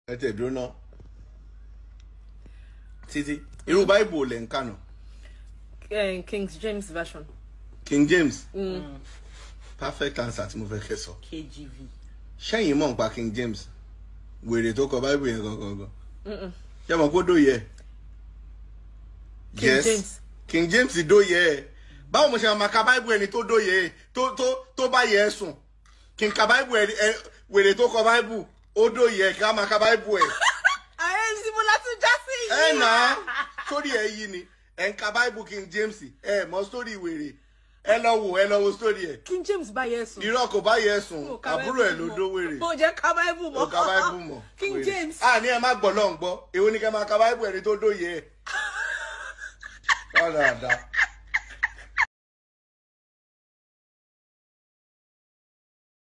ẹ tẹ̀ dúró náà títí irú Bible lẹ̀ ń kà náà. King James version. King James. Perfect answer tí mo fẹ́ kẹ́ sọ. KJV. Ṣẹ́yìn mọ̀ nípa King James wèrè tó kọ Bible yẹn gangan. Ṣé mo kó dóye ẹ̀? King James. King James dóye ẹ̀. Báwo mo ṣe máa ka Bible ẹni tó dóye ẹ̀ tó bá yẹ ẹ̀ sùn? Kí n ka Bible ẹ̀ wèrè tó kọ Bible ó dóye ẹ̀ kí a máa ka Bible ẹ̀. Ayé ń sinmi láti já sí yìí. Ẹ nà sórí ẹ̀ yìí ni ẹ̀ ń ka Bible King James mọ sórí wèrè. Ẹ lọ wo story ẹ̀. King James bá yẹ sùn. Irọ́ kò bá yẹ sùn. Àbúrò ẹ̀ ló dó wèrè. Mo jẹ́ ka Bible mọ́. Ó ka Bible mọ́. King James. Ní ẹ má gbọ́ lọ́n gbọ́. Èwo ni kẹ́ máa ka Bible ẹni tó dóye ẹ̀. Ọ̀dà.